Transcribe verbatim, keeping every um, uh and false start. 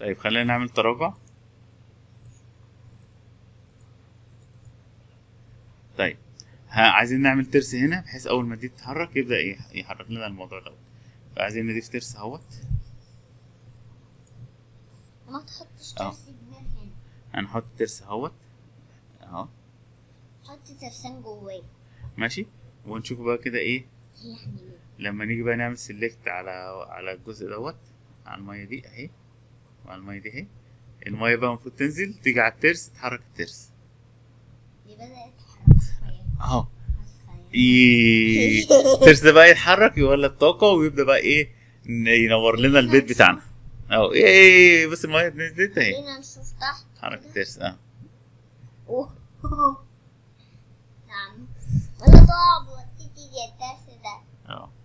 طيب خلينا نعمل تراجع. طيب ها عايزين نعمل ترس هنا بحيث اول ما دي تتحرك يبدا ايه يحرك لنا الموضوع دوت. فعايزين نضيف ترس اهوت. ما تحطش اه. ترس كبير هنا. هنحط ترس اهوت اهو. حط ترسان جواه. ماشي. ونشوف بقى كده ايه يعني لما نيجي بقى نعمل سيلكت على على الجزء دوت، على الميه دي اهي، وعلى الميه دي اهي. الميه بقى المفروض تنزل تيجي على الترس تحرك الترس دي بدأت تتحرك شوية اهو. بس خيال. ي- الترس ده بقى يتحرك يولد طاقة ويبدأ بقى ايه ن- ينور لنا البيت بتاعنا اهو. ايه بس الميه نزلت اهي. خلينا نشوف تحت حرك كده. الترس اه. أوه. نعم. ولا صعب وتيجي الدرس ده. اه